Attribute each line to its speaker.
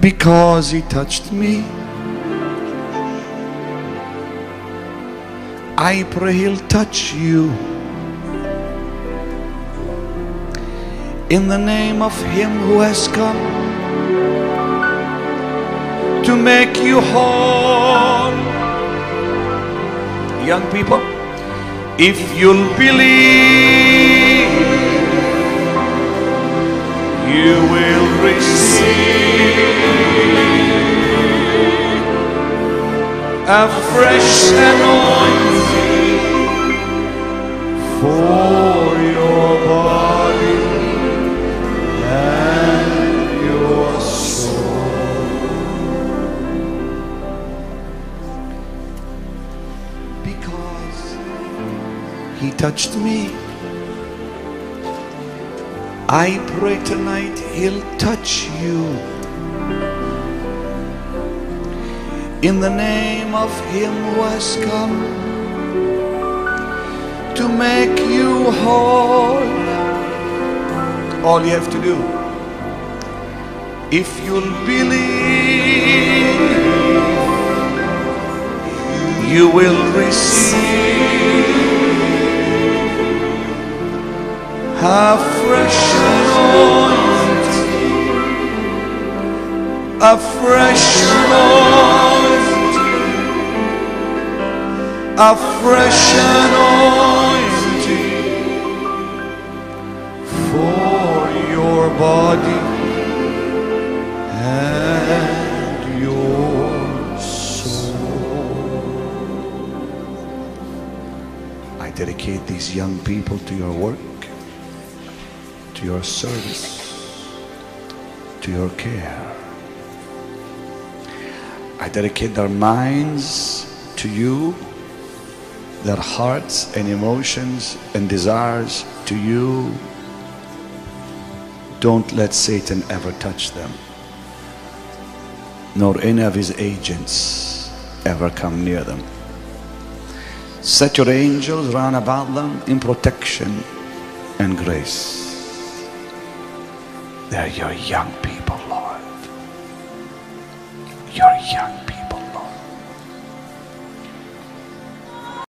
Speaker 1: because He touched me. I pray He'll touch you. In the name of Him who has come to make you whole. Young people, if you'll believe, you will receive a fresh anointing for your body and your soul. Because He touched me, I pray tonight He'll touch you. In the name of Him who has come to make you whole. All you have to do, if you'll believe, you will receive a fresh anointing, a fresh anointing, a fresh anointing for your body and your soul. I dedicate these young people to your work, to your service, to your care. I dedicate their minds to you, their hearts and emotions and desires to you. Don't let Satan ever touch them, nor any of his agents ever come near them. Set your angels round about them in protection and grace. They're your young people, Lord. Your young people.